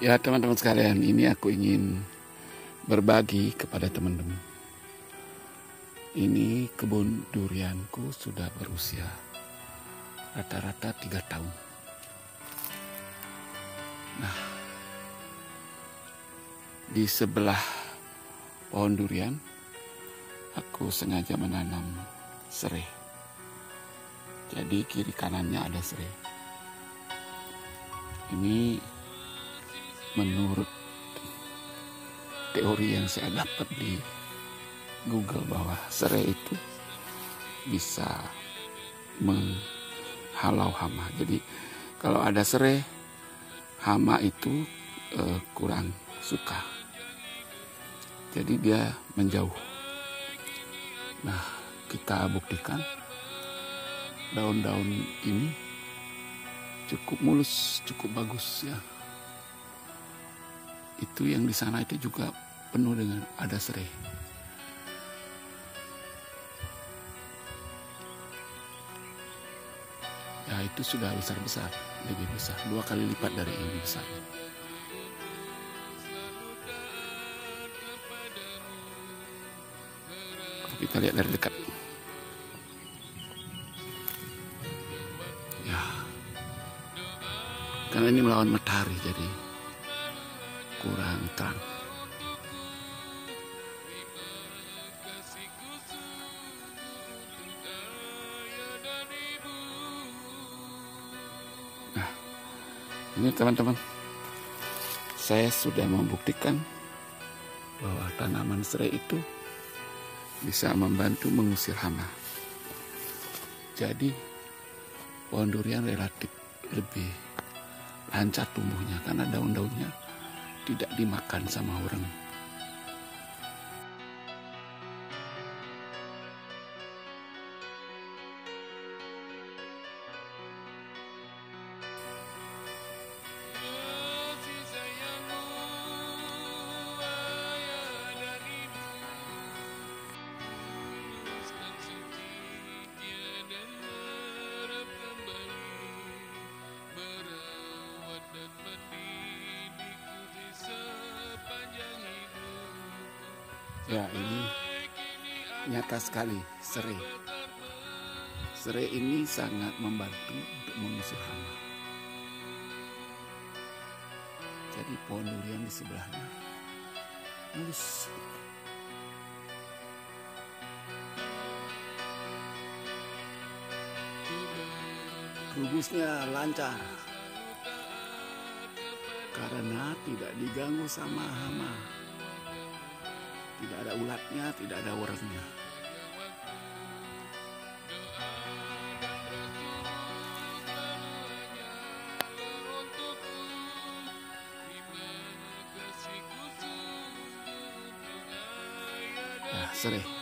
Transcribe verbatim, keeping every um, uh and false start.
Ya teman-teman sekalian, ini aku ingin berbagi kepada teman-teman. Ini kebun durianku sudah berusia rata-rata tiga tahun. Nah, di sebelah pohon durian, aku sengaja menanam serai. Jadi kiri kanannya ada serai. Ini menurut teori yang saya dapat di Google bahwa serai itu bisa menghalau hama. Jadi kalau ada serai, hama itu eh, kurang suka. Jadi dia menjauh. Nah, kita buktikan daun-daun ini cukup mulus, cukup bagus ya. Itu yang di sana itu juga penuh dengan ada serai. Ya itu sudah besar-besar, lebih besar, dua kali lipat dari ini besar. Kita lihat dari dekat. Ya, karena ini melawan matahari jadi kurang terang. Nah, ini teman-teman, saya sudah membuktikan bahwa tanaman serai itu bisa membantu mengusir hama. Jadi pohon durian relatif lebih lancar tumbuhnya karena daun-daunnya tidak dimakan sama orang. Ya, ini nyata sekali serai. Serai ini sangat membantu untuk mengusir hama. Jadi pohon durian di sebelahnya mulus. Gugusnya lancar karena tidak diganggu sama hama. Tidak ada ulatnya, tidak ada uratnya. Ya, serai.